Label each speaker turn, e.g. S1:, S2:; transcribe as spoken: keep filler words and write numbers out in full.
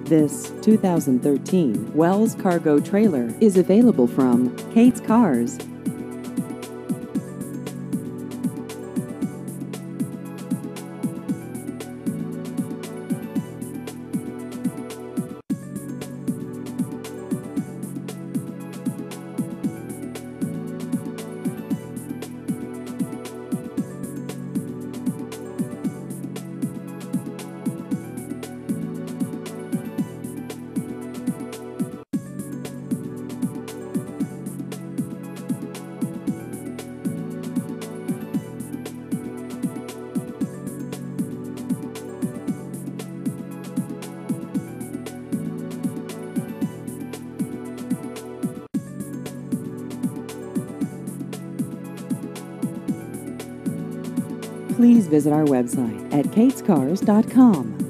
S1: This two thousand thirteen Wells Cargo Trailer is available from Kate's Cars. Please visit our website at kates cars dot com.